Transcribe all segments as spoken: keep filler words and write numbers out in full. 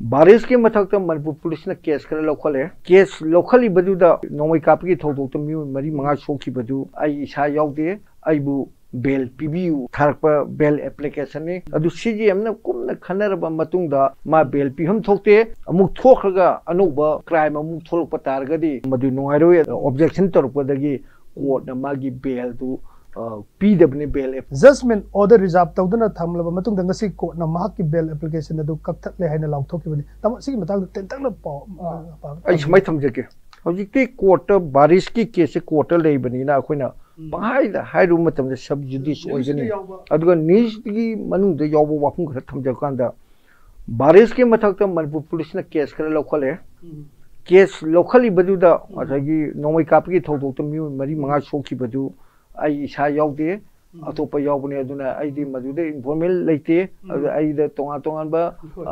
बारिश के मथक मनपुर पुलिस ने केस खर लौखले केस लौखली बदुदा नोंमै कापगी थौदोक मिउ मरी मंगा सोखी बदु आई इसा यावदे आइबु बेल पीबीयू थारप बेल एप्लीकेशन ने अदु सीजीएम ने कुमना खनरबा मतुंगदा मा बेल पीहम थोकते अमुक थोखरगा अनोबा क्राइम अमुक थोलप तारगदी मदु नोंगारो ऑब्जेक्शन तोरपदगी कोर्ट न मागी बेल दु पीडब्ल्यू बेल जजमेंट ऑर्डर रिजर्व तौदना थमलब मतुंग दंगसी कोर्ट न माकी बेल एप्लीकेशन अदु कक्थले हाइना लाउथोकिबनि तम सिगी मतांग तेंतंग पाव आई समय थमजके हौजिकती कोर्ट बारिश की केस कोर्ट लेबनिना अखोइना बाहाइदा हाइरु मतम सब जुडिस ओइगनी अदुगा न्यूज़गी मनुंग यावबो वाफुं खर थमजकांदा बारिश के मथक मनपुर पुलिस ने केस खर लौखले केस लौखली बदुदा अथगी नोंमै कापगी थौदोक मिउ मरी मंगा सोखी बदु आई इसा यावदे अतोप यावबने अदुना आइदि मदुदे इन्फॉर्मल लेते आइदा तोंगा तोंगानबा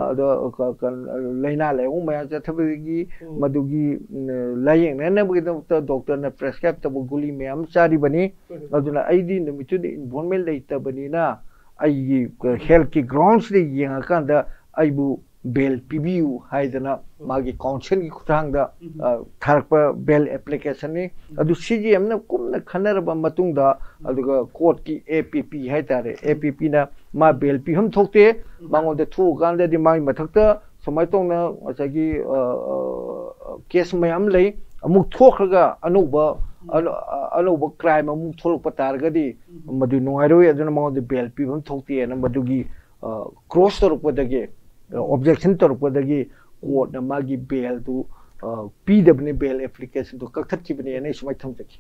लैना लायौ मया जथबगी मदुगी लायेंगनेनबगिदमत डॉक्टर ने प्रेस्क्राइब तब गुली मयाम चारी बनी अदुना आइदि नमितुदे इन्फॉर्मल लेतबनिना आइगी हेल्थ की ग्राउंड्स दे येंगाकांदा आइबु बेल पीबीयू हाइदना मागी काउंसिल की खुथांगदा थारप बेल एप्लीकेशन ने अदु सीजीएम ने कुमना खनरबा मतुंगदा अदुगा कोर्ट की एपीपी हाइतारे एपीपी ना मा बेल पीहम थोकते मांगोदे थु गांदे दि मागी मथक्ता समायतोंना असागी केस मयाम लै अमुक थोखरगा अनोबा अनोबा क्राइम अमुक थोलप तारगदी मदु नोंगारो अदुना मांगोदे बेल पीहम थोकते ना मदुगी क्रॉस तोरपदगे ऑब्जेक्शन तौरपदगी कोर्ट न मागी बेल दु पीडब्ल्यू बेल एप्लीकेशन दु कक्थकिबने ने समय थमजकी